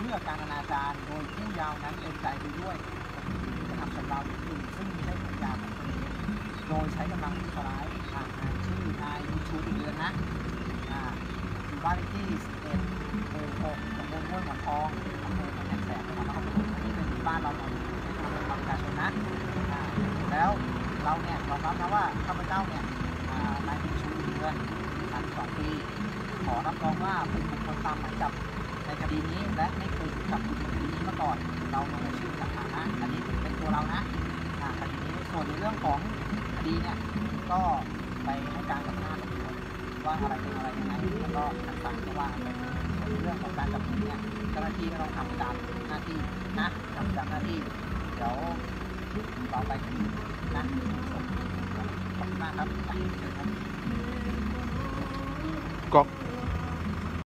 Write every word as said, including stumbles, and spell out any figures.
พื่อการอนาจารโดยผู้เยาว์นั้นเต็มใจไปด้วยกระทำชำเราอื่นซึ่งไม่ใช่ภรรยาของตนเองโดยใช้กำลังประทุษร้ายอ่านชื่อนายบุญชูเดือนนะอ่าอยู่บ้านเลขที่สิบเอ็ดหมู่หกตำบลห้วยหมอนทองอำเภอพนัสแสนจังหวัดนครปฐมอันนี้เป็นบ้านเราเราในตัวเป็นประชาชนนะอ่าแล้วเราเนี่ยยอมรับนะว่าข้าพเจ้าเนี่ยอ่านายบุญชูเดือนสามสิบสองปีขอรับรองว่าเป็นบุคคลตามหมายจับในคดีนี้และไม่เคยถูกจับกุมในคดีนี้มาก่อนเราลงในชื่อจากฐานะอันนี้เป็นตัวเรานะอ่าคดีนี้ส่วนในเรื่องของคดีเนี่ยก็ไปให้การกับหน้าตำรวจว่าอะไรเป็นอะไรยังไงแล้วก็ทางศาลก็ว่าไปในเรื่องของการจับกุมเนี่ยเจ้าหน้าที่ก็ต้องทำตามหน้าที่นะทำตามหน้าที่เดี๋ยวต่อไปนะขอบคุณมากครับเชิญครับก็